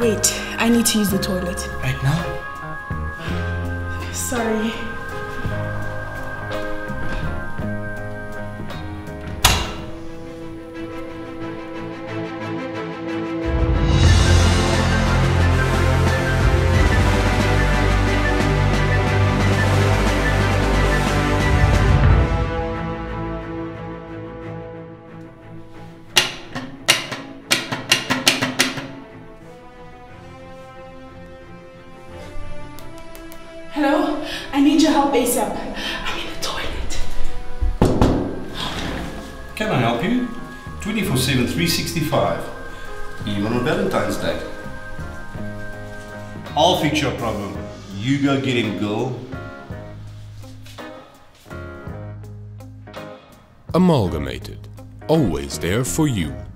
Wait, I need to use the toilet. Right now? Sorry. Hello? I need your help ASAP. I'm in the toilet. Can I help you? 24/7, 365. Even on Valentine's Day. I'll fix your problem. You go get him, girl. Amalgamated, always there for you.